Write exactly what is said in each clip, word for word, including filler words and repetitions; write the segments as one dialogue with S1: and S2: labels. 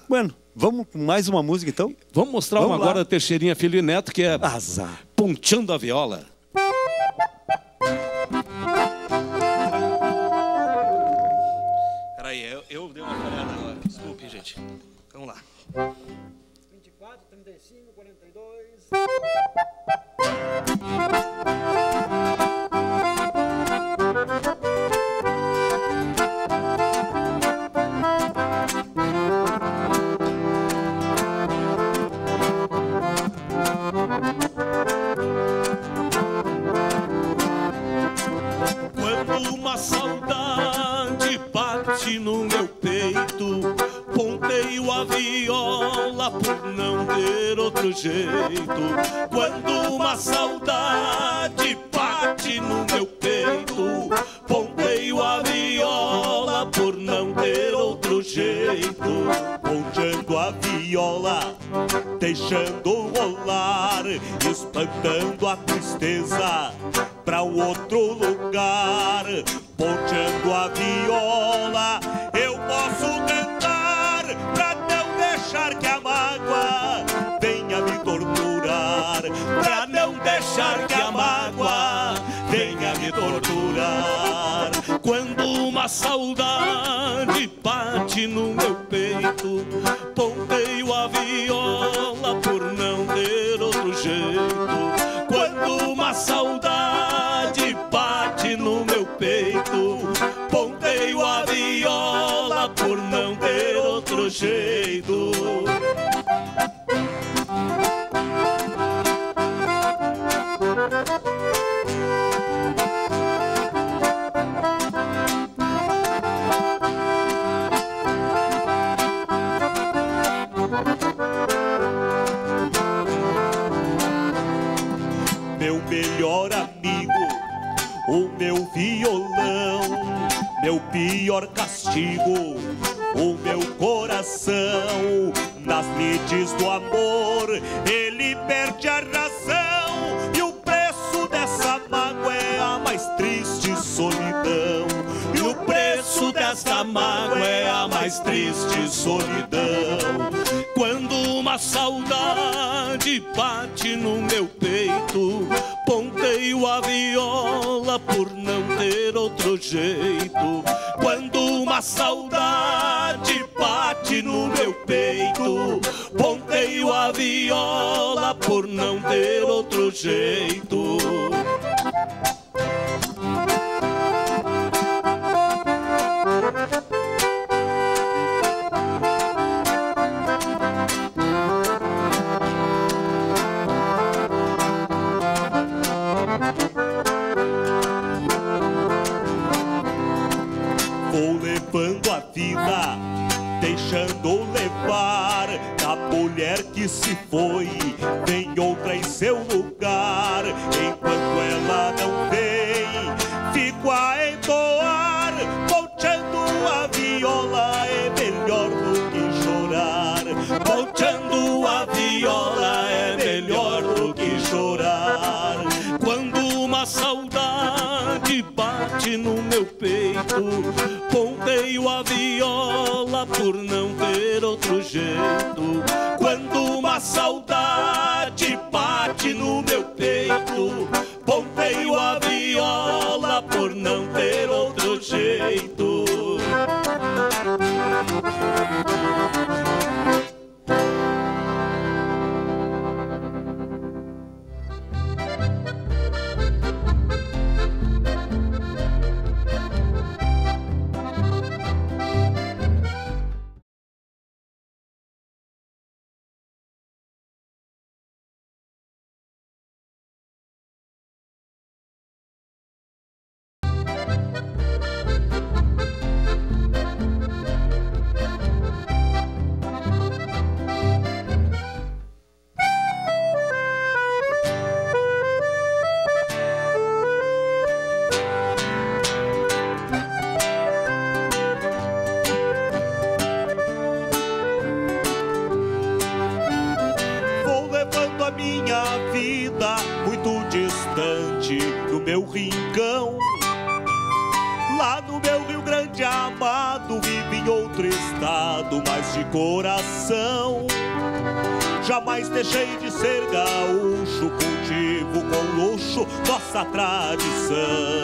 S1: Bueno, vamos com mais uma música então?
S2: Vamos mostrar
S1: vamos
S2: uma
S1: lá.
S2: agora, Teixeirinha Filho e Neto, que é
S1: Azar.
S2: Ponteando a Viola. Peraí, eu, eu dei uma falhada agora. Desculpe, gente. Vamos lá.
S3: vinte e quatro, trinta e cinco, quarenta e dois.
S2: Quando uma saudade bate no meu peito, ponteio a viola por não ter outro jeito. Quando uma saudade bate no meu peito, ponteio a viola por não ter outro jeito.
S4: Ponteando a viola, deixando rolar, espantando a tristeza pra um outro lugar. Ponteando a viola, eu posso cantar pra não deixar que a mágoa venha me torturar. Pra não deixar que a mágoa venha me torturar.
S2: Quando uma saudade bate no meu peito, ponteio a viola por não ter outro jeito. Quando uma saudade bate no meu peito, ponteio a viola por não ter outro jeito.
S4: Meu melhor amigo, o meu violão, meu pior castigo, o meu coração. Nas lides do amor ele perde a razão, e o preço dessa mágoa é a mais triste solidão.
S2: E o preço desta mágoa é a mais triste solidão. Quando uma saudade bate no meu peito, ponteio a viola por não ter outro jeito. Quando uma saudade bate no meu peito, ponteio a viola por não ter outro jeito.
S4: Vou levando a vida, deixando levar. Da mulher que se foi, vem outra em seu lugar. Enquanto ela não vem, fico a entoar. Ponteando a viola é melhor do que chorar.
S2: Ponteando a viola é melhor do que chorar. Quando uma saudade bate no meu peito, ponteio a viola por não ter outro jeito. Quando uma saudade bate no meu peito, ponteio a viola por não ter outro jeito.
S4: meu rincão. Lá no meu Rio Grande amado vive em outro estado. estado, mas de coração. Jamais deixei de ser gaúcho, cultivo com luxo nossa tradição.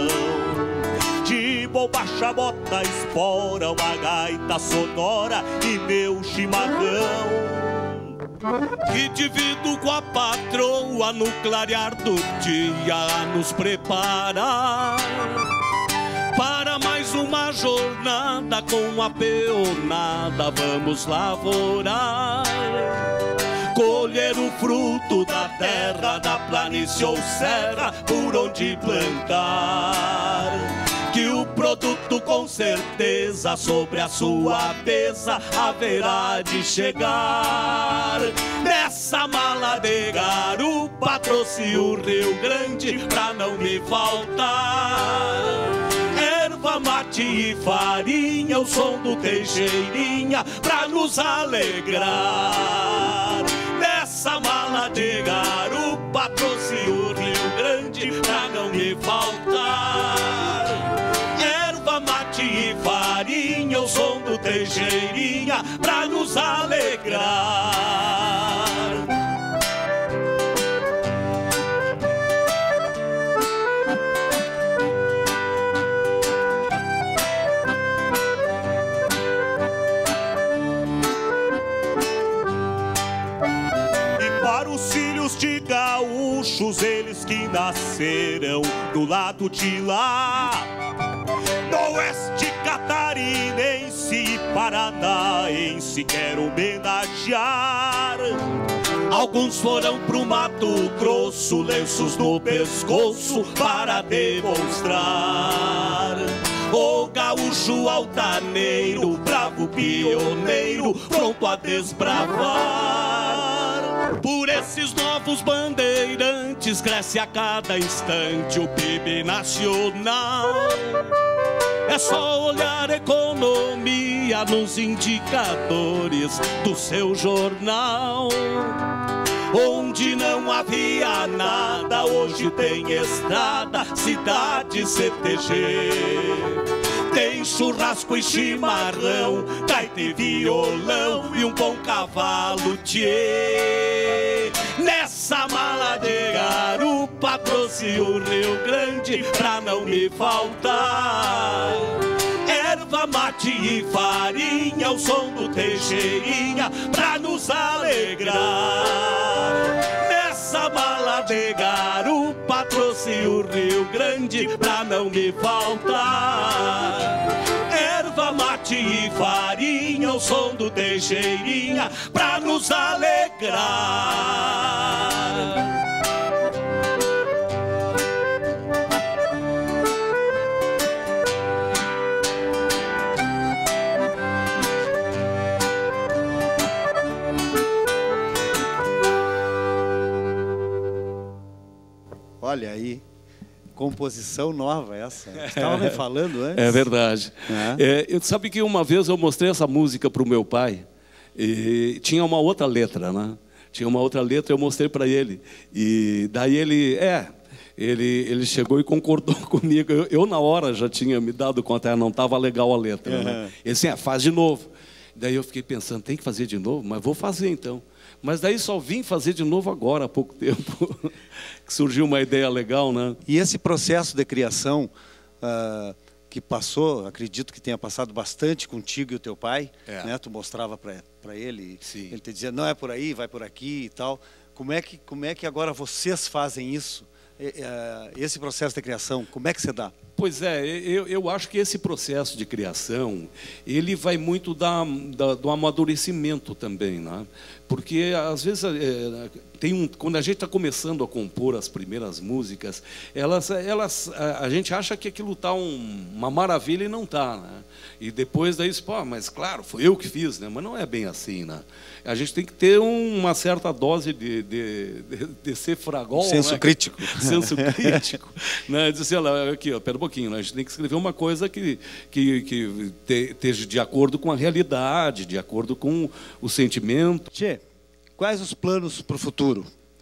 S4: De bombacha, bota, espora, uma gaita sonora e meu chimarrão.
S2: Que divido com a patroa no clarear do dia a nos preparar para mais uma jornada com a peonada. Vamos lavourar, colher o fruto da terra, da planície ou serra, por onde plantar. Que o produto com certeza sobre a sua mesa haverá de chegar. Nessa mala de garupa trouxe o Rio Grande pra não me faltar. Erva mate e farinha, o som do Teixeirinha pra nos alegrar. Nessa mala de garupa trouxe o Rio Grande pra não me faltar. Mate e farinha, o som do Teixeirinha pra nos alegrar.
S4: E para os filhos de gaúchos, eles que nasceram do lado de lá, no oeste catarinense e paranaense, quero homenagear. Alguns foram pro Mato Grosso, lenços no pescoço para demonstrar. O gaúcho altaneiro, bravo pioneiro, pronto a desbravar. Por esses novos bandeirantes cresce a cada instante o P I B nacional. É só olhar a economia nos indicadores do seu jornal. Onde não havia nada, hoje tem estrada, cidade C T G. Tem churrasco e chimarrão, gaita e violão e um bom cavalo tchê. Nessa mala de garupa trouxe o Rio Grande pra não me faltar. Erva mate e farinha, o som do Teixeirinha pra nos alegrar. Nessa mala de garupa trouxe o Rio Grande pra não me faltar. Erva mate e farinha, o som do Teixeirinha pra nos alegrar.
S1: Olha aí, composição nova essa. Você estava me falando antes.
S2: É verdade.
S1: É.
S2: É, eu, sabe que uma vez eu mostrei essa música para o meu pai e tinha uma outra letra, né? Tinha uma outra letra, eu mostrei para ele. E daí ele, é, ele, ele chegou e concordou comigo. Eu, eu na hora já tinha me dado conta, não estava legal a letra. Uhum. Né? Ele disse, é, faz de novo. Daí eu fiquei pensando, tem que fazer de novo? Mas vou fazer então. Mas daí só vim fazer de novo agora, há pouco tempo, que surgiu uma ideia legal, né?
S1: E esse processo de criação uh, que passou, acredito que tenha passado bastante contigo e o teu pai, é. Né? Tu mostrava para ele, Sim. Ele te dizia, não é por aí, vai por aqui e tal. Como é que, como é que agora vocês fazem isso? Esse processo de criação, como é que você dá?
S2: Pois é, eu, eu acho que esse processo de criação, ele vai muito da, da, do amadurecimento também, né? Porque às vezes é, tem um, quando a gente está começando a compor as primeiras músicas, elas, elas, a, a gente acha que aquilo está um, uma maravilha e não está, né? E depois daí, pô, mas claro, foi eu que fiz, né? Mas não é bem assim, né? A gente tem que ter uma certa dose de, de, de, de ser fragol,
S1: senso
S2: né?
S1: crítico,
S2: senso crítico, né? Dizer, olha, aqui, ó, pera um pouquinho, né? A gente tem que escrever uma coisa que que, que esteja de acordo com a realidade, de acordo com o sentimento.
S1: Tchê, quais os planos para o futuro?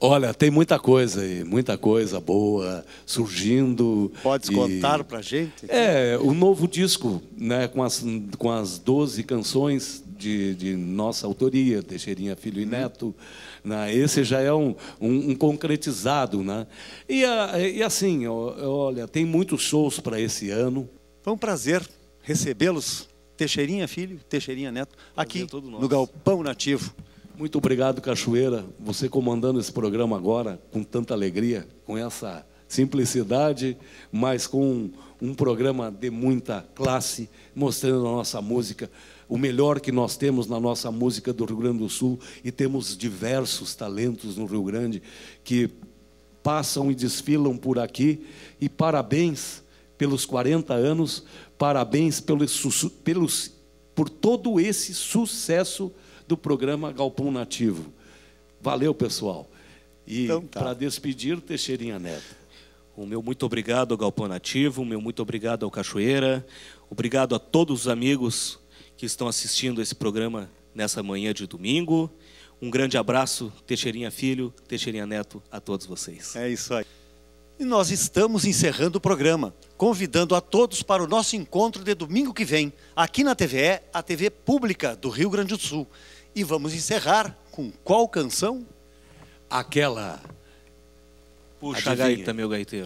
S2: Olha, tem muita coisa aí, muita coisa boa surgindo.
S1: Podes e... contar pra gente?
S2: É, o novo disco, né, com as, com as doze canções de, de nossa autoria, Teixeirinha Filho e Neto, né, esse já é um, um, um concretizado, né? E, a, e assim, olha, tem muitos shows para esse ano.
S1: Foi um prazer recebê-los, Teixeirinha Filho, Teixeirinha Neto, aqui no Galpão Nativo.
S2: Muito obrigado, Cachoeira, você comandando esse programa agora, com tanta alegria, com essa simplicidade, mas com um programa de muita classe, mostrando a nossa música, o melhor que nós temos na nossa música do Rio Grande do Sul, e temos diversos talentos no Rio Grande que passam e desfilam por aqui, e parabéns pelos quarenta anos, parabéns pelos, pelos, por todo esse sucesso do programa Galpão Nativo. Valeu, pessoal. E então, tá. Para despedir, Teixeirinha Neto.
S4: O meu muito obrigado ao Galpão Nativo, o meu muito obrigado ao Cachoeira, obrigado a todos os amigos que estão assistindo esse programa nessa manhã de domingo. Um grande abraço, Teixeirinha Filho, Teixeirinha Neto, a todos vocês.
S1: É isso aí. E nós estamos encerrando o programa, convidando a todos para o nosso encontro de domingo que vem, aqui na T V E, a T V pública do Rio Grande do Sul. E vamos encerrar com qual canção?
S2: Aquela.
S4: Puxa a gaita, meu gaiteiro.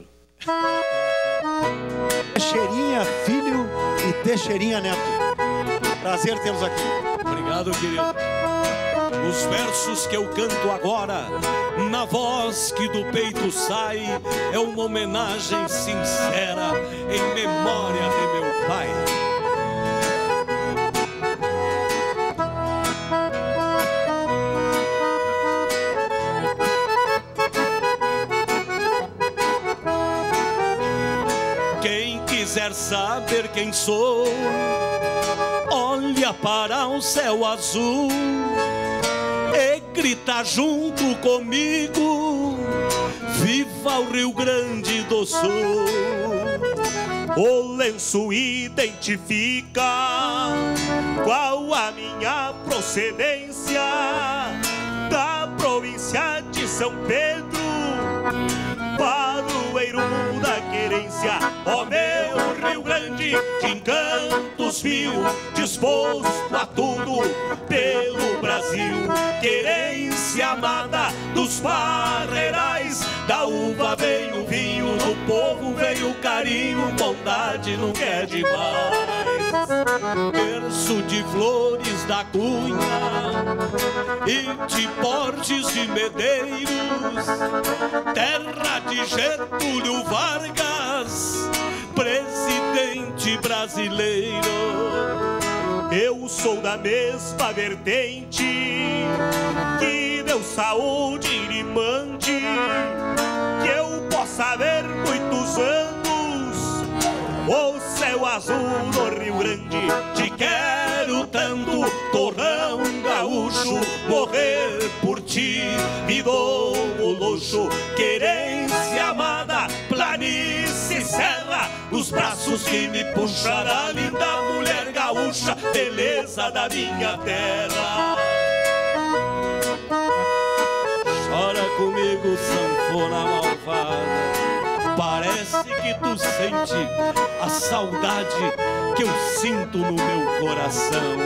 S1: Teixeirinha Filho e Teixeirinha Neto. Prazer tê-los aqui.
S2: Obrigado, querido.
S5: Os versos que eu canto agora, na voz que do peito sai, é uma homenagem sincera em memória de meu pai. Quem quiser saber quem sou, olha para o céu azul e grita junto comigo: viva o Rio Grande do Sul!
S4: O lenço identifica qual a minha procedência, da província de São Pedro, padroeiro da querência. Ó meu Rio Grande, de encantos mil, disposto a tudo pelo Brasil. Querência amada dos barreirais, da uva veio o vinho, do povo veio o carinho, bondade nunca é demais. Berço de Flores da Cunha e de Borges de Medeiros, terra de Getúlio Vargas, presidente brasileiro. Eu sou da mesma vertente, que Deus saúde lhe mande, que eu possa ver muitos anos o céu azul do Rio Grande. Te quero tanto, torrão gaúcho, morrer por ti me dou o luxo. Querência amada, planície, serra, os braços que me puxará, linda mulher gaúcha, beleza da minha terra.
S5: Chora comigo, sanfona malvada, parece que tu sente a saudade que eu sinto no meu coração.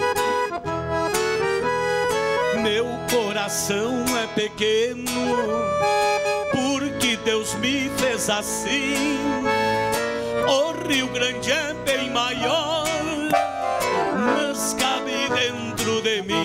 S5: Meu coração é pequeno, porque Deus me fez assim. O Rio Grande é bem maior, mas cabe dentro de mim.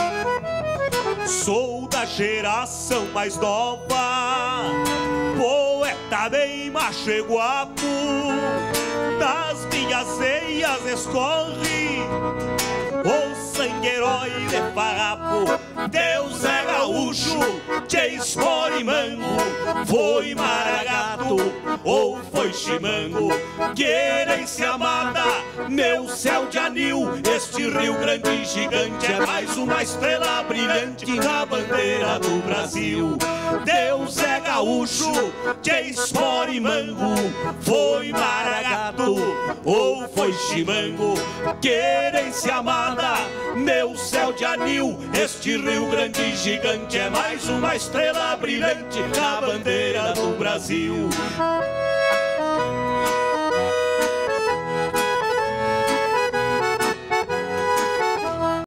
S4: Sou da geração mais nova, poeta bem macho e guapo, das minhas veias escorre o sangue herói de farrapo. Deus é gaúcho, te escorimango,
S2: foi maragato ou foi chimango. Querência amada, meu céu de anil, este Rio Grande e gigante é mais uma estrela brilhante na bandeira do Brasil. Deus é gaúcho, de espora e mango, foi maragato ou foi chimango. Querência amada, meu céu de anil, este Rio Grande e gigante é mais uma estrela brilhante na bandeira do Brasil.